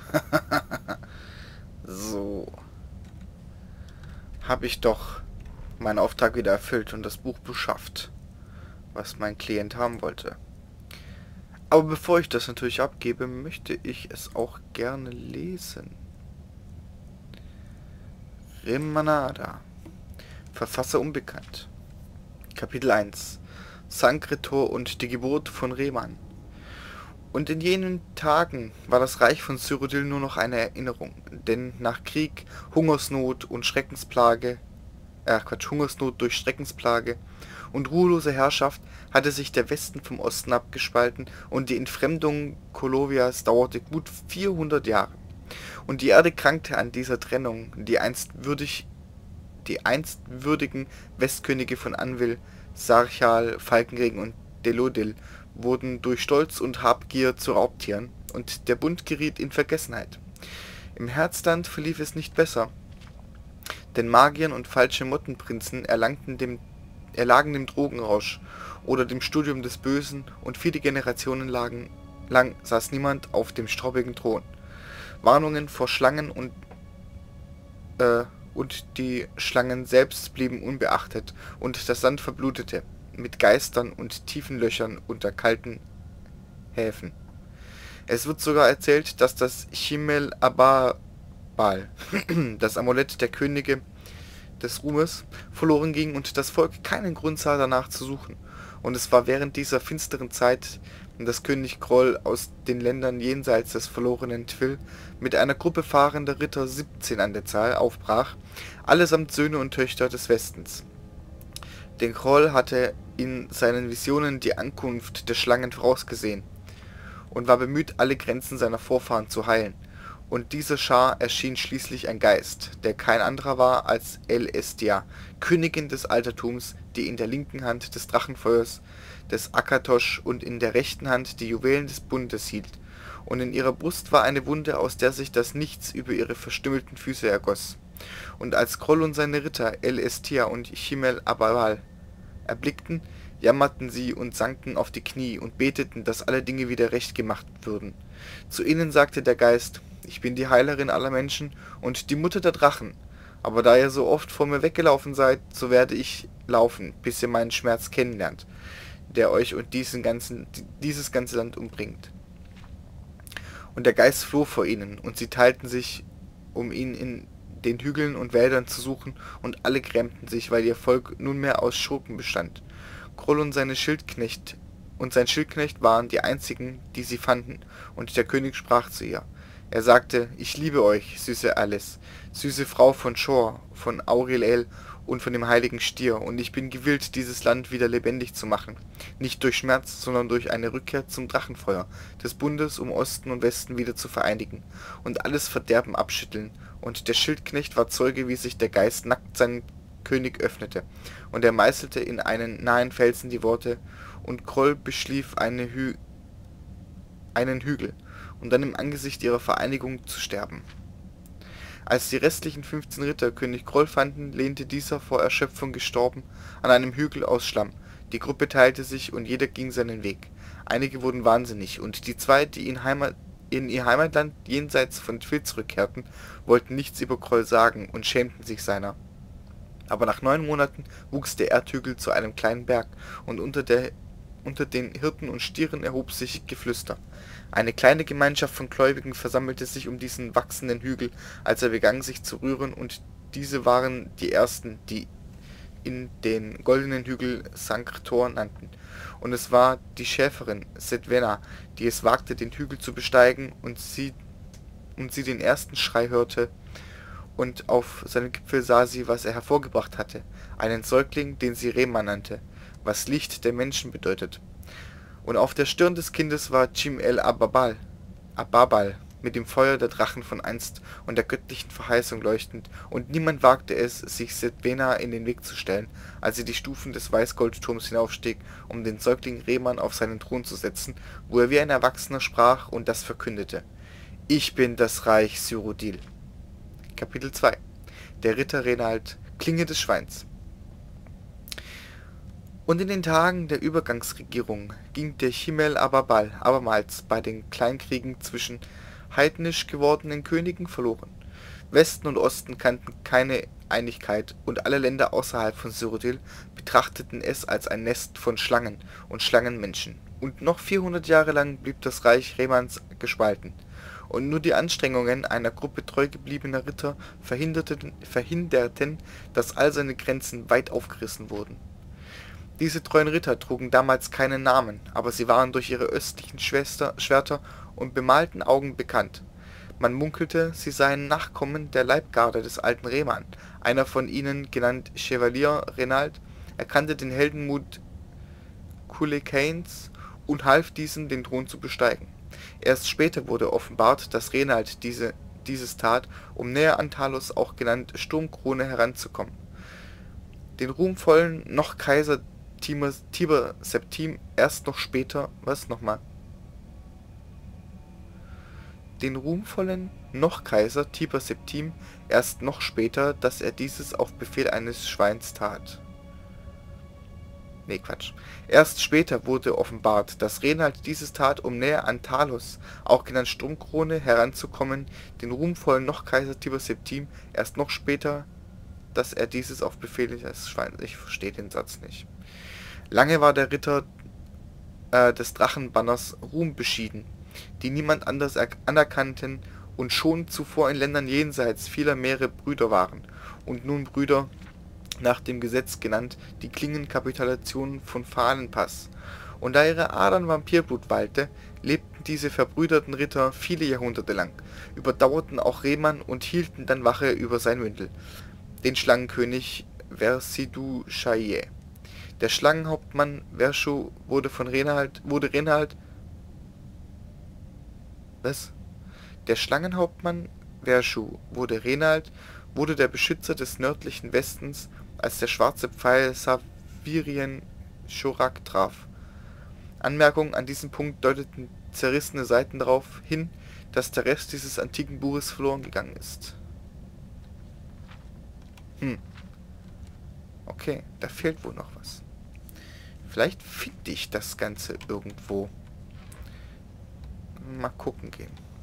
So, habe ich doch meinen Auftrag wieder erfüllt und das Buch beschafft, was mein Klient haben wollte. Aber bevor ich das natürlich abgebe, möchte ich es auch gerne lesen. Remanada. Verfasser unbekannt. Kapitel 1. Sankretor und die Geburt von Reman. Und in jenen Tagen war das Reich von Cyrodiil nur noch eine Erinnerung, denn nach Krieg, Hungersnot und Hungersnot durch Schreckensplage und ruhelose Herrschaft hatte sich der Westen vom Osten abgespalten und die Entfremdung Kolovias dauerte gut 400 Jahre. Und die Erde krankte an dieser Trennung, die einst würdigen Westkönige von Anvil, Sarchal, Falkenregen und Delodil wurden durch Stolz und Habgier zu Raubtieren, und der Bund geriet in Vergessenheit. Im Herzland verlief es nicht besser, denn Magiern und falsche Mottenprinzen erlagen dem Drogenrausch oder dem Studium des Bösen, und viele Generationen lang saß niemand auf dem staubigen Thron. Warnungen vor Schlangen und die Schlangen selbst blieben unbeachtet, und das Land verblutete, mit Geistern und tiefen Löchern unter kalten Häfen. Es wird sogar erzählt, dass das Chimel Ababal, das Amulett der Könige des Ruhmes, verloren ging und das Volk keinen Grund sah, danach zu suchen. Und es war während dieser finsteren Zeit, dass König Groll aus den Ländern jenseits des verlorenen Twill mit einer Gruppe fahrender Ritter, 17 an der Zahl, aufbrach, allesamt Söhne und Töchter des Westens. Denn Groll hatte in seinen Visionen die Ankunft der Schlangen vorausgesehen und war bemüht, alle Grenzen seiner Vorfahren zu heilen. Und dieser Schar erschien schließlich ein Geist, der kein anderer war als El-Estia, Königin des Altertums, die in der linken Hand des Drachenfeuers des Akatosh und in der rechten Hand die Juwelen des Bundes hielt, und in ihrer Brust war eine Wunde, aus der sich das Nichts über ihre verstümmelten Füße ergoss. Und als Groll und seine Ritter El-Estia und Chimel Ababal erblickten, jammerten sie und sanken auf die Knie und beteten, dass alle Dinge wieder recht gemacht würden. Zu ihnen sagte der Geist: Ich bin die Heilerin aller Menschen und die Mutter der Drachen, aber da ihr so oft vor mir weggelaufen seid, so werde ich laufen, bis ihr meinen Schmerz kennenlernt, der euch und dieses ganze Land umbringt. Und der Geist floh vor ihnen, und sie teilten sich, um ihn in den Hügeln und Wäldern zu suchen, und alle grämten sich, weil ihr Volk nunmehr aus Schurken bestand. Groll und sein Schildknecht waren die einzigen, die sie fanden, und der König sprach zu ihr. Er sagte: Ich liebe euch, süße Alice, süße Frau von Shor, von Auril-El und von dem heiligen Stier, und ich bin gewillt, dieses Land wieder lebendig zu machen, nicht durch Schmerz, sondern durch eine Rückkehr zum Drachenfeuer des Bundes, um Osten und Westen wieder zu vereinigen und alles Verderben abschütteln. Und der Schildknecht war Zeuge, wie sich der Geist nackt seinem König öffnete, und er meißelte in einen nahen Felsen die Worte: Und Groll beschlief einen Hügel, um dann im Angesicht ihrer Vereinigung zu sterben. Als die restlichen 15 Ritter König Groll fanden, lehnte dieser, vor Erschöpfung gestorben, an einem Hügel aus Schlamm. Die Gruppe teilte sich, und jeder ging seinen Weg. Einige wurden wahnsinnig, und die zwei, die in ihr Heimatland jenseits von Twill zurückkehrten, wollten nichts über Groll sagen und schämten sich seiner. Aber nach 9 Monaten wuchs der Erdhügel zu einem kleinen Berg, und unter den Hirten und Stieren erhob sich Geflüster. Eine kleine Gemeinschaft von Gläubigen versammelte sich um diesen wachsenden Hügel, als er begann, sich zu rühren, und diese waren die ersten, die in den goldenen Hügel Sankretor nannten. Und es war die Schäferin Sedvena, die es wagte, den Hügel zu besteigen, und sie den ersten Schrei hörte, und auf seinem Gipfel sah sie, was er hervorgebracht hatte, einen Säugling, den sie Rema nannte, was Licht der Menschen bedeutet. Und auf der Stirn des Kindes war Chim-el-Ababal, mit dem Feuer der Drachen von einst und der göttlichen Verheißung leuchtend, und niemand wagte es, sich Sedvena in den Weg zu stellen, als sie die Stufen des Weißgoldturms hinaufstieg, um den Säugling Reman auf seinen Thron zu setzen, wo er wie ein Erwachsener sprach und das verkündete: Ich bin das Reich Cyrodiil. Kapitel 2. Der Ritter Renald, Klinge des Schweins. Und in den Tagen der Übergangsregierung ging der Chimel Ababal abermals bei den Kleinkriegen zwischen heidnisch gewordenen Königen verloren. Westen und Osten kannten keine Einigkeit und alle Länder außerhalb von Cyrodiil betrachteten es als ein Nest von Schlangen und Schlangenmenschen. Und noch 400 Jahre lang blieb das Reich Remans gespalten. Und nur die Anstrengungen einer Gruppe treu gebliebener Ritter verhinderten, dass all seine Grenzen weit aufgerissen wurden. Diese treuen Ritter trugen damals keinen Namen, aber sie waren durch ihre östlichen Schwerter und bemalten Augen bekannt. Man munkelte, sie seien Nachkommen der Leibgarde des alten Reman. Einer von ihnen, genannt Chevalier Renald, erkannte den Heldenmut Cuchulains und half diesem, den Thron zu besteigen. Erst später wurde offenbart, dass Renald dieses tat, um näher an Talos, auch genannt Sturmkrone, heranzukommen. Den ruhmvollen noch Kaiser Tiber Septim erst noch später, Den ruhmvollen noch Kaiser Tiber Septim erst noch später, dass er dieses auf Befehl eines Schweins tat. Nee, Quatsch. Erst später wurde offenbart, dass Renald dieses tat, um näher an Talos, auch genannt Sturmkrone, heranzukommen, den ruhmvollen noch Kaiser Tiber Septim erst noch später, dass er dieses auf Befehl eines Schweins... Ich verstehe den Satz nicht. Lange war der Ritter des Drachenbanners Ruhm beschieden, die niemand anders anerkannten und schon zuvor in Ländern jenseits vieler Meere Brüder waren, und nun Brüder nach dem Gesetz genannt, die Klingenkapitulation von Falenpass. Und da ihre Adern Vampirblut wallte, lebten diese verbrüderten Ritter viele Jahrhunderte lang, überdauerten auch Reman und hielten dann Wache über sein Mündel, den Schlangenkönig Versidue-Shaie. Der Schlangenhauptmann Verschu wurde der Beschützer des nördlichen Westens, als der schwarze Pfeil Savirien Shorak traf. Anmerkung: An diesem Punkt deuteten zerrissene Seiten darauf hin, dass der Rest dieses antiken Buches verloren gegangen ist. Okay, da fehlt wohl noch was. Vielleicht finde ich das Ganze irgendwo. Mal gucken gehen.